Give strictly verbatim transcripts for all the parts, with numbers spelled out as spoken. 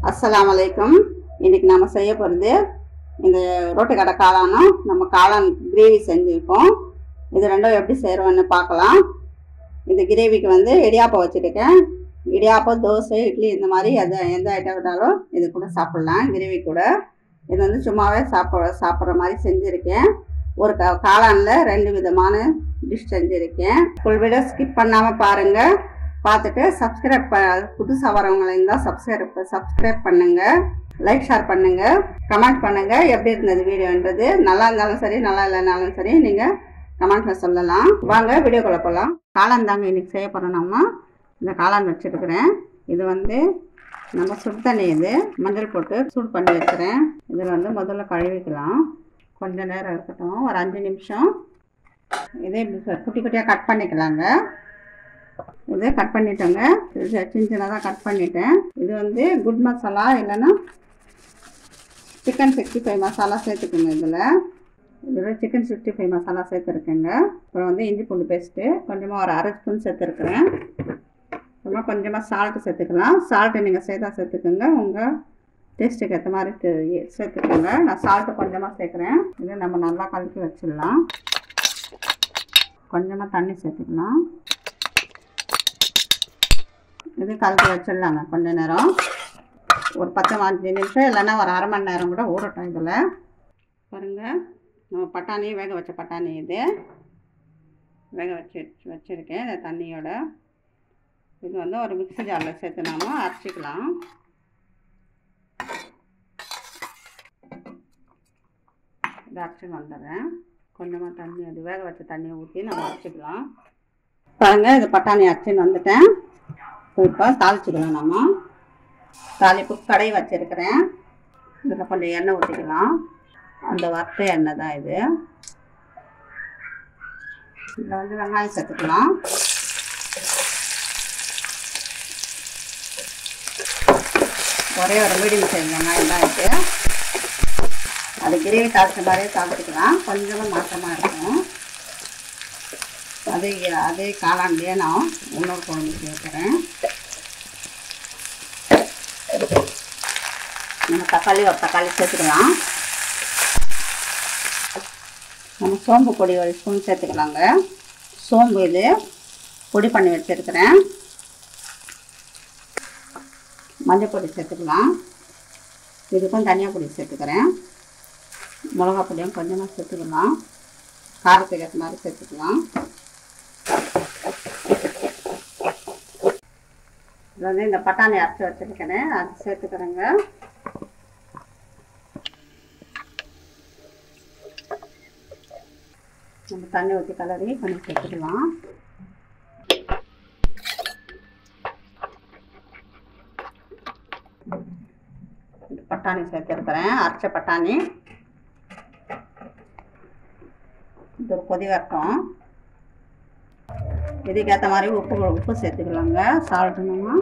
அஸ்ஸலாமு அலைக்கும். இன்னைக்கு நம்ம செய்ய போகிறது இந்த ரோட்டு கடை காளானும் நம்ம காளான் கிரேவி செஞ்சுருக்கோம். இது ரெண்டும் எப்படி செய்கிறோன்னு பார்க்கலாம். இந்த கிரேவிக்கு வந்து இடியாப்பம் வச்சுருக்கேன். இடியாப்பம், தோசை, இட்லி இந்த மாதிரி எது எந்த ஐட்டம் விட்டாலும் இது கூட சாப்பிட்லாம். கிரேவி கூட இது வந்து சும்மாவே சாப்பிட சாப்பிட்ற மாதிரி செஞ்சுருக்கேன். ஒரு க காளானில் ரெண்டு விதமான டிஷ் செஞ்சுருக்கேன். ஃபுல் வீடியோ ஸ்கிப் பண்ணாமல் பாருங்கள். பார்த்துட்டு சப்ஸ்கிரைப் ப புதுசாக வரவங்களை இருந்தால் சப்ஸ்கிரைப் சப்ஸ்கிரைப் பண்ணுங்கள், லைக் ஷேர் பண்ணுங்கள், கமெண்ட் பண்ணுங்கள் எப்படி இருந்தது வீடியோன்றது. நல்லா இருந்தாலும் சரி, நல்லா இல்லைனாலும் சரி, நீங்கள் கமெண்ட்டில் சொல்லலாம். வாங்க வீடியோக்குள்ளே போகலாம். காளான் தாங்க இன்றைக்கி செய்ய போகிறோம். நம்ம இந்த காளான் வச்சுருக்கிறேன். இது வந்து நம்ம சுடு தண்ணி, இது மஞ்சள் போட்டு சூடு பண்ணி வச்சுக்கிறேன். இதில் வந்து முதல்ல கழுவிக்கலாம். கொஞ்சம் நேரம் இருக்கட்டும், ஒரு அஞ்சு நிமிஷம். இதே குட்டி குட்டியாக கட் பண்ணிக்கலாங்க. இது கட் பண்ணிட்டோங்க. இது சின்ன சின்னதாக கட் பண்ணிட்டேன். இது வந்து குட் மசாலா இல்லைன்னா சிக்கன் சிக்ஸ்டி ஃபைவ் மசாலா சேர்த்துக்குங்க. இதில் இதில் சிக்கன் சிக்ஸ்டி ஃபைவ் மசாலா சேர்த்துருக்கேங்க. அப்புறம் வந்து இஞ்சி பூண்டு பேஸ்ட்டு கொஞ்சமாக ஒரு அரை ஸ்பூன் சேர்த்துருக்குறேன். அப்புறமா கொஞ்சமாக சால்ட்டு சேர்த்துக்கலாம். சால்ட்டு நீங்கள் சேர்த்தா சேர்த்துக்குங்க, உங்கள் டேஸ்ட்டுக்கு ஏற்ற மாதிரி சேர்த்துக்கோங்க. நான் சால்ட்டு கொஞ்சமாக சேர்க்குறேன். இதை நம்ம நல்லா கலக்கி வச்சிடலாம். கொஞ்சமாக தண்ணி சேர்த்துக்கலாம். இது கலக்கி வச்சிடலாங்க. கொஞ்ச நேரம், ஒரு பத்து அஞ்சு நிமிஷம் இல்லைன்னா ஒரு அரை மணி நேரம் கூட ஊறட்டும். இதில் பாருங்கள், நம்ம பட்டாணி வேக வச்ச பட்டாணி இது வேக வச்சு வச்சுருக்கேன் இந்த தண்ணியோட. இது வந்து ஒரு மிக்ஸி ஜாரில் சேர்த்து நாம அரைச்சிக்கலாம். இதை அரைச்சி வந்துடுறேன். கொஞ்சமாக தண்ணி, அது வேக வச்ச தண்ணியை ஊற்றி நம்ம அரைச்சிக்கலாம். பாருங்கள், இது பட்டாணி அரைச்சின்னு வந்துட்டேன். இப்போ தாளிச்சிக்கலாம். நம்ம தாளிப்பு கடாய் வச்சுருக்கிறேன். இதில் கொஞ்சம் எண்ணெய் ஊற்றிக்கலாம். அந்த வறுத்த எண்ணெய் தான் இது. இதில் வந்து வெங்காயம் சேர்த்துக்கலாம். ஒரே ஒரு மீடியம் சைஸ் வெங்காயம் தான் இது. அது கிரேவி தாளித்த மாதிரியே தாளிச்சிக்கலாம். கொஞ்சமாக மாற்றமாக இருக்கும். அதே அதே காளான்லேயே நான் இன்னொரு குழம்பு சேர்க்குறேன். நம்ம தக்காளி ஒரு தக்காளி சேர்த்துக்கலாம். நம்ம சோம்பு பொடி ஒரு ஸ்பூன் சேர்த்துக்கலாங்க. சோம்பு இது பொடி பண்ணி வச்சுருக்கிறேன். மஞ்சள் பொடி சேர்த்துக்கலாம். இதுக்கும் தனியாக பொடி சேர்த்துக்கிறேன். மிளகா பொடியும் கொஞ்சமாக சேர்த்துக்கலாம். காரத்துக்கு ஏற்ற மாதிரி சேர்த்துக்கலாம். இது வந்து இந்த பட்டாணி அரைச்சி வச்சுருக்கிறேன், அது சேர்த்துக்கிறேங்க. நம்ம தண்ணி ஊற்றி கலரி கொஞ்சம் சேர்த்துக்கலாம். பட்டாணி சேர்த்துருக்கிறேன், அரைச்ச பட்டாணி. இது ஒரு கொதி வரட்டும். இதுக்கேற்ற மாதிரி உப்பு உப்பு சேர்த்துக்கலாங்க. சால்ட்டு நம்ம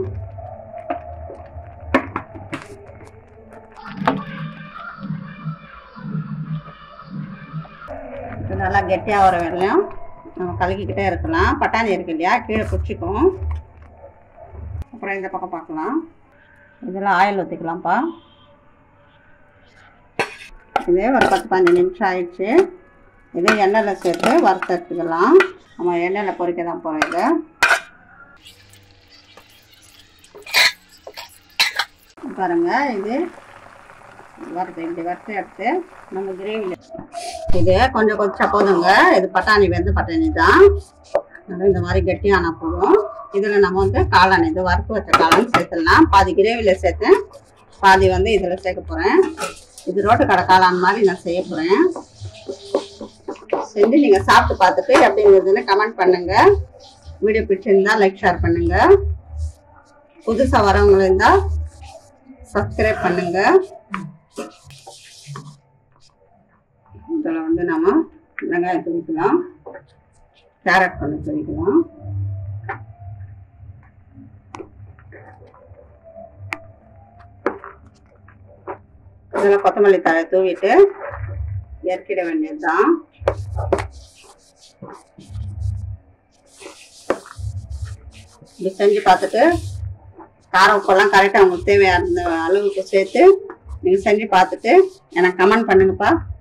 இது நல்லா கெட்டியாக வர வரலையும் நம்ம கலக்கிக்கிட்டே இருக்கலாம். பட்டாணி இருக்கு இல்லையா, கீழே பிடிச்சிக்கும். அப்புறம் இந்த பக்கம் பார்க்கலாம். இதெல்லாம் ஆயில் ஊற்றிக்கலாம்ப்பா. இதே ஒரு பத்து பதினஞ்சு நிமிஷம் ஆயிடுச்சு. இதே எண்ணெயில் சேர்த்து வறுத்து எடுத்துக்கலாம். நம்ம எண்ணெயில் பொரிக்க தான் போகிறோம். இதை பாருங்கள், இது வறுத்து இப்படி வறுத்து எடுத்து நம்ம கிரேவியில் இது கொஞ்சம் கொதிச்சா போதுங்க. இது பட்டாணி வெந்து பட்டாணி தான், இந்த மாதிரி கெட்டியான போதும். இதில் நம்ம வந்து காளான், இது வறுத்து வச்ச காளான் சேர்த்துடலாம். பாதி கிரேவியில் சேர்த்து பாதி வந்து இதில் சேர்க்க போகிறேன். இது ரோட்டு கடை காளான் மாதிரி நான் செய்ய போகிறேன். செஞ்சு நீங்கள் சாப்பிட்டு பார்த்துட்டு எப்படி இருந்ததுன்னு கமெண்ட் பண்ணுங்கள். வீடியோ பிடிச்சிருந்தா லைக் ஷேர் பண்ணுங்கள். புதுசாக வரவங்க இருந்தால் சப்ஸ்கிரைப் பண்ணுங்கள். இதில் வந்து நம்ம வெங்காயம் துவைக்கலாம், கேரட் பண்ணி துவைக்கலாம். இதில் கொத்தமல்லி தழை தூவிட்டு இறக்கிட வேண்டியது தான். இப்படி செஞ்சு பார்த்துட்டு காரம் உப்பெல்லாம் கரெக்டாக உங்களுக்கு தேவையான அளவுக்கு சேர்த்து நீங்கள் செஞ்சு பார்த்துட்டு எனக்கு கமெண்ட் பண்ணுங்கப்பா.